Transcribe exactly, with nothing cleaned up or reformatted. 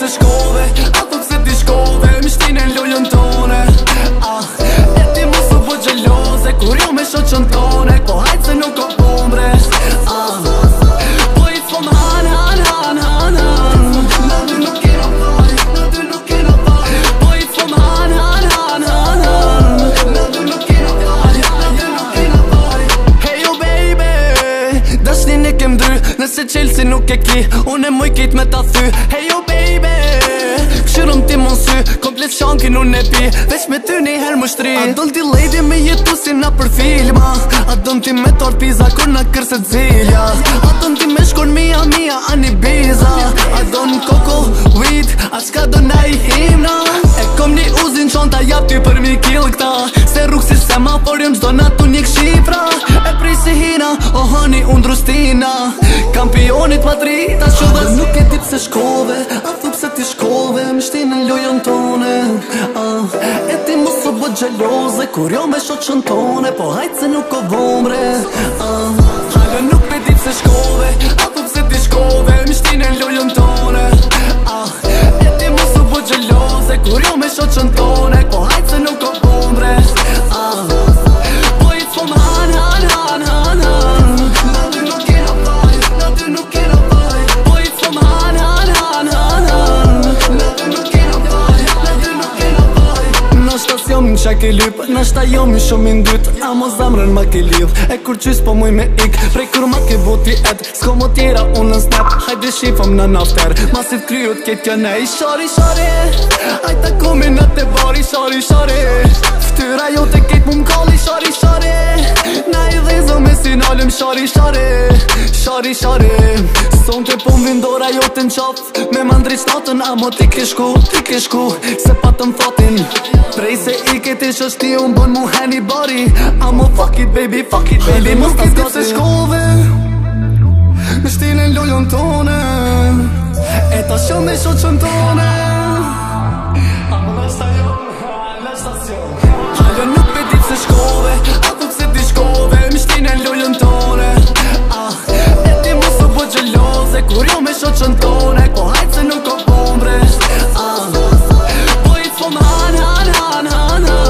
se shkove, a thuk se ti shkove, më shtine lojën tone. Ah, e ti mu su po gjeloze, kur jo me shoqën tone, po hajtë se nuk o pombre. Ah, po i t'fom han, han, han, han, han. Në dy nuk kena vaj, në dy nuk kena vaj. Po i t'fom han, han, han, han, han. Në dy nuk kena vaj, në dy nuk kena vaj. Hey yo baby, dashnin e kem dry, nëse qelsi nuk e ki, unë e muj kit me ta thy. Hey yo baby, këshirëm ti mon sy, komplet shankin unë e pi, veç me ty një her më shtri. A don ti lady me jetu si na për filma, a don ti me tor pizza kur na kërset zilja, a don ti me shkon mia mia ani biza, a don koko, weed, a qka do na i himna. E kom një uzin qonta jap ty për mi kill këta, se rrug si semaforium qdo na tu një kshifra. E prej si hina, o hani unë drustina, kampionit Madrida shodhe. Nuk e dit se shkove, a thup se ti shkove, më shtinë lojën tone. Ah, e ti mu së bë gjeloze, kur jo me shoqën tone, po hajtë se nuk o vomre. Ah, halë nuk e dit se shkove, a thup se ti shkove, më shtinë lojën tone. Ah, e ti mu së bë gjeloze, kur jo me shoqën tone, po hajtë se nuk o vomre. Ah, po i t'fom han, han, han, han, han. Në dy nuk kena vaj, në dy nuk kena vaj. Po i t'fom han, han, han, han, han. Në dy nuk kena vaj, në dy nuk kena vaj. Në shtas jom në qak e lyp, në shta jom në shumë i ndyt, a mo zamrën ma ke liv, e kur qys po muj me ik, prej kur ma ke voti ed, s'ko mo tjera unë në snap, hajde shifëm në nafter, masit kryut ket kjo nej. Shari, shari, hajta komi në te bari, shari, shari, ftyra jo te ket mu m'kalli, shari, shari, na i dhezo me sinalëm, shari, shari, shari, shari, son të pun vindora jo të n'qaf, me mandri shtatën, a mo ti ke shku, ti ke shku, se patëm fatin, prej se i keti shështi unë bon mu heni bari, a mo fuck it baby, fuck it baby, mos t'i dit se shkove, me shtine lojën tone, e ta shumë me shoqën tone. A mo në stajon, në stacion. Halë nuk me dit se shkove, a thuk se ti shkove, me shtine lojën tone. Ah, e ti mu së bë gjeloze, kur jo me shoqën tone, po hajtë se nuk o pombre. Ah, po i t'fom han, han, han, han, han.